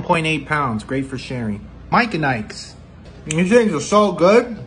1.8 pounds. Great for sharing. Mike and Ike's. These things are so good.